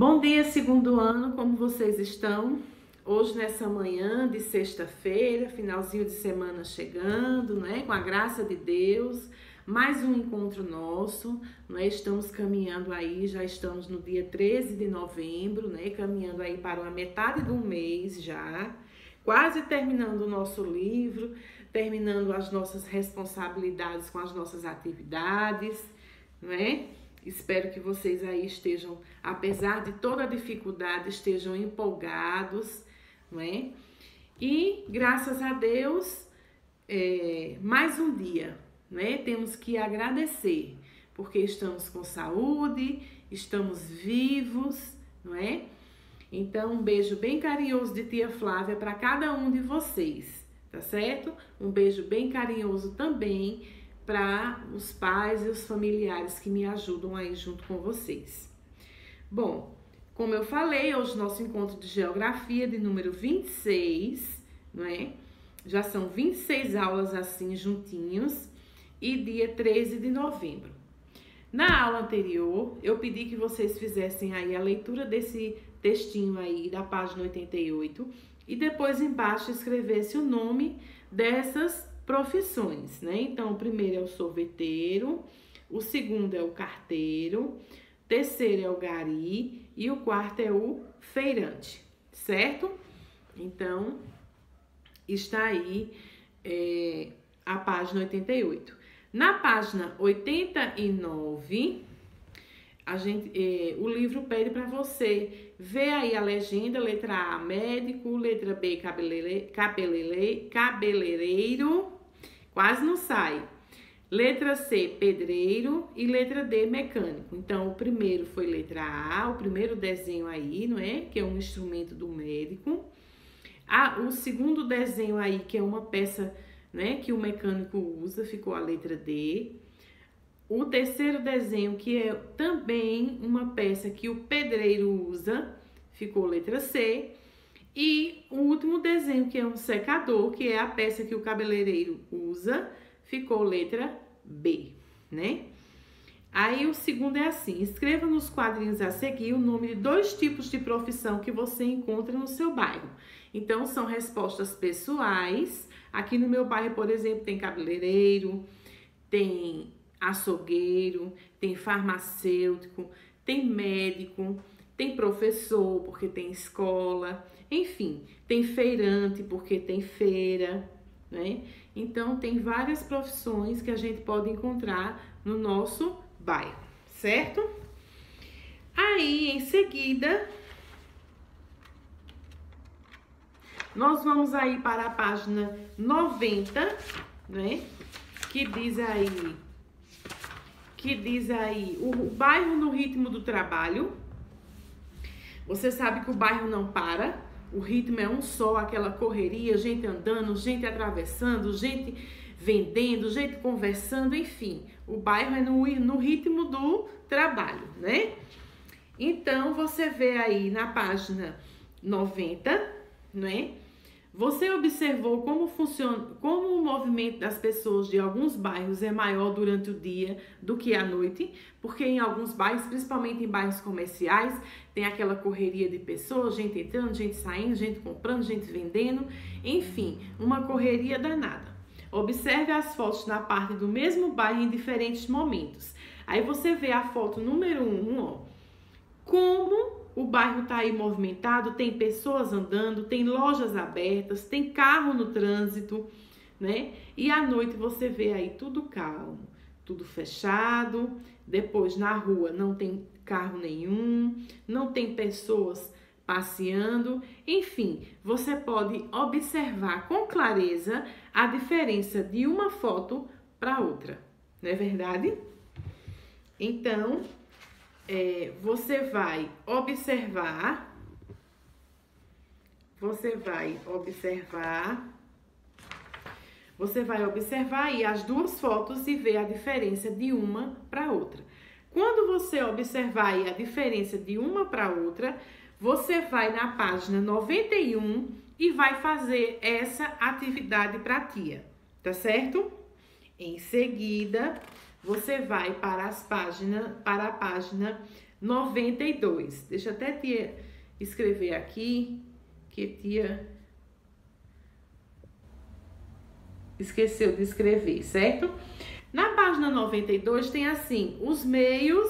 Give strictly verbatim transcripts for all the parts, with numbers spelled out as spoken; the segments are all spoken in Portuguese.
Bom dia, segundo ano, como vocês estão? Hoje, nessa manhã de sexta-feira, finalzinho de semana chegando, né? Com a graça de Deus, mais um encontro nosso, né? Estamos caminhando aí, já estamos no dia treze de novembro, né? Caminhando aí para a metade do mês já, quase terminando o nosso livro, terminando as nossas responsabilidades com as nossas atividades, né? Espero que vocês aí estejam, apesar de toda a dificuldade, estejam empolgados, não é? E graças a Deus, é, mais um dia, né? Temos que agradecer, porque estamos com saúde, estamos vivos, não é? Então, um beijo bem carinhoso de tia Flávia para cada um de vocês, tá certo? Um beijo bem carinhoso também para os pais e os familiares que me ajudam aí junto com vocês. Bom, como eu falei, hoje nosso encontro de geografia de número vinte e seis, não é? Já são vinte e seis aulas assim juntinhos e dia treze de novembro. Na aula anterior, eu pedi que vocês fizessem aí a leitura desse textinho aí da página oitenta e oito e depois embaixo escrevesse o nome dessas profissões, né? Então, o primeiro é o sorveteiro, o segundo é o carteiro, o terceiro é o gari e o quarto é o feirante, certo? Então, está aí é, a página oitenta e oito. Na página oitenta e nove, a gente, é, o livro pede para você ver aí a legenda, letra A, médico, letra B, cabeleireiro, cabeleireiro, cabeleireiro quase não sai. Letra C, pedreiro e letra D, mecânico. Então, o primeiro foi letra A, o primeiro desenho aí, não é? Que é um instrumento do médico. Ah, o segundo desenho aí, que é uma peça, né, que o mecânico usa, ficou a letra D. O terceiro desenho, que é também uma peça que o pedreiro usa, ficou letra C. E o último desenho, que é um secador, que é a peça que o cabeleireiro usa, ficou letra B, né? Aí o segundo é assim: escreva nos quadrinhos a seguir o nome de dois tipos de profissão que você encontra no seu bairro. Então, são respostas pessoais. Aqui no meu bairro, por exemplo, tem cabeleireiro, tem açougueiro, tem farmacêutico, tem médico, tem professor, porque tem escola, enfim, tem feirante, porque tem feira, né? Então, tem várias profissões que a gente pode encontrar no nosso bairro, certo? Aí, em seguida, nós vamos aí para a página noventa, né? Que diz aí, que diz aí, o, o bairro no ritmo do trabalho. Você sabe que o bairro não para, o ritmo é um só, aquela correria, gente andando, gente atravessando, gente vendendo, gente conversando, enfim. O bairro é no, no ritmo do trabalho, né? Então, você vê aí na página noventa, né? Você observou como funciona, como o movimento das pessoas de alguns bairros é maior durante o dia do que à noite, porque em alguns bairros, principalmente em bairros comerciais, tem aquela correria de pessoas, gente entrando, gente saindo, gente comprando, gente vendendo, enfim, uma correria danada. Observe as fotos na parte do mesmo bairro em diferentes momentos. Aí você vê a foto número um, ó, como o bairro está aí movimentado, tem pessoas andando, tem lojas abertas, tem carro no trânsito, né? E à noite você vê aí tudo calmo, tudo fechado. Depois na rua não tem carro nenhum, não tem pessoas passeando. Enfim, você pode observar com clareza a diferença de uma foto para outra, não é verdade? Então, É, você vai observar, você vai observar, você vai observar aí as duas fotos e ver a diferença de uma para outra. Quando você observar aí a diferença de uma para outra, você vai na página noventa e um e vai fazer essa atividade para a tia, tá certo? Em seguida, você vai para as páginas, para a página noventa e dois. Deixa eu até tia escrever aqui, que tia esqueceu de escrever, certo? Na página noventa e dois tem assim, os meios,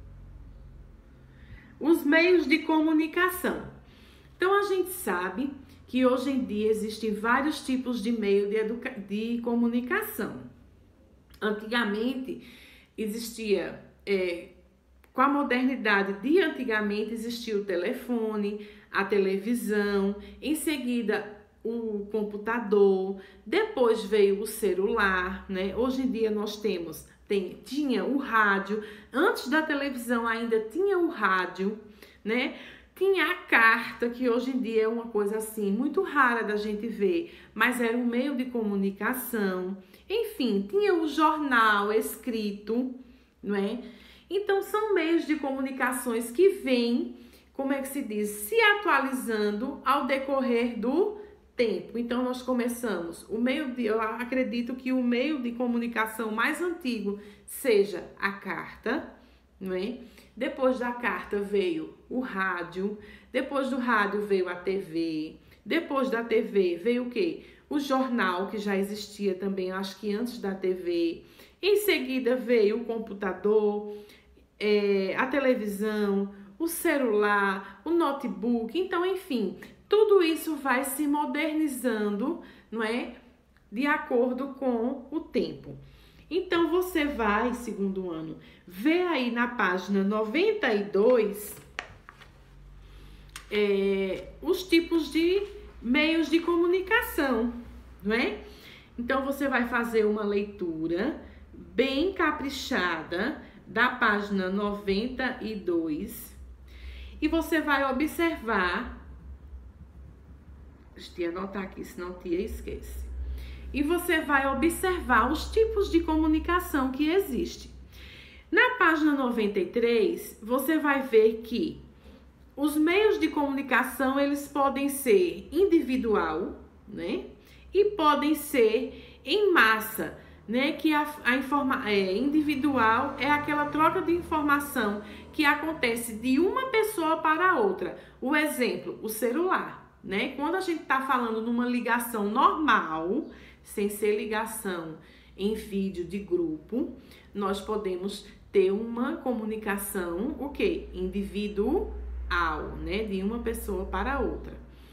os meios de comunicação. Então, a gente sabe que hoje em dia existem vários tipos de meio de, educa de comunicação. Antigamente, existia, é, com a modernidade de antigamente, existia o telefone, a televisão, em seguida o computador, depois veio o celular, né? Hoje em dia nós temos, tem, tinha o rádio, antes da televisão ainda tinha o rádio, né? Tinha a carta, que hoje em dia é uma coisa assim, muito rara da gente ver, mas era um meio de comunicação. Enfim, tinha o jornal escrito, não é? Então, são meios de comunicações que vêm, como é que se diz, se atualizando ao decorrer do tempo. Então, nós começamos, o meio de, eu acredito que o meio de comunicação mais antigo seja a carta, não é? Depois da carta veio o rádio, depois do rádio veio a T V, depois da T V veio o quê? O jornal, que já existia também, acho que antes da T V. Em seguida veio o computador, é, a televisão, o celular, o notebook. Então, enfim, tudo isso vai se modernizando, não é? De acordo com o tempo. Então, você vai, segundo ano, ver aí na página noventa e dois é, os tipos de meios de comunicação, não é? Então, você vai fazer uma leitura bem caprichada da página noventa e dois e você vai observar, deixa eu anotar aqui, senão tia esquece. E você vai observar os tipos de comunicação que existem. Na página noventa e três, você vai ver que os meios de comunicação, eles podem ser individual, né? E podem ser em massa, né? Que a, a informa, é, individual é aquela troca de informação que acontece de uma pessoa para a outra. O exemplo, o celular, né? Quando a gente está falando numa ligação normal, sem ser ligação em vídeo de grupo, nós podemos ter uma comunicação, o quê? Individual, né? De uma pessoa para a outra.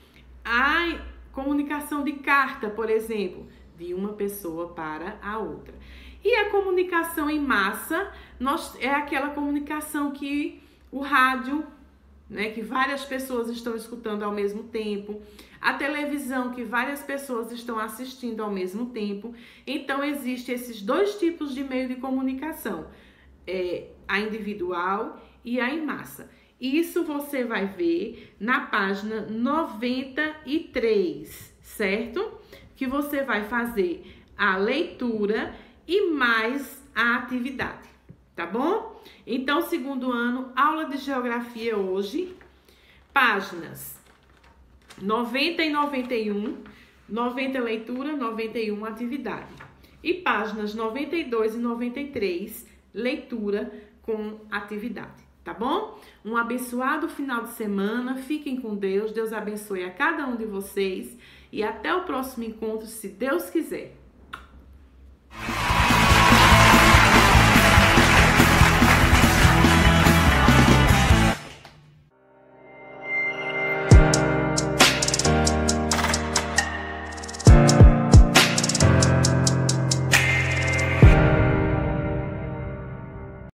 A comunicação de carta, por exemplo, de uma pessoa para a outra. E a comunicação em massa, nós, é aquela comunicação que o rádio, né, que várias pessoas estão escutando ao mesmo tempo, a televisão, que várias pessoas estão assistindo ao mesmo tempo. Então, existem esses dois tipos de meio de comunicação, é, a individual e a em massa. Isso você vai ver na página noventa e três, certo? Que você vai fazer a leitura e mais a atividade, tá bom? Então, segundo ano, aula de geografia hoje, páginas noventa e noventa e um, noventa leitura, noventa e um atividade. E páginas noventa e dois e noventa e três, leitura com atividade, tá bom? Um abençoado final de semana, fiquem com Deus, Deus abençoe a cada um de vocês e até o próximo encontro, se Deus quiser.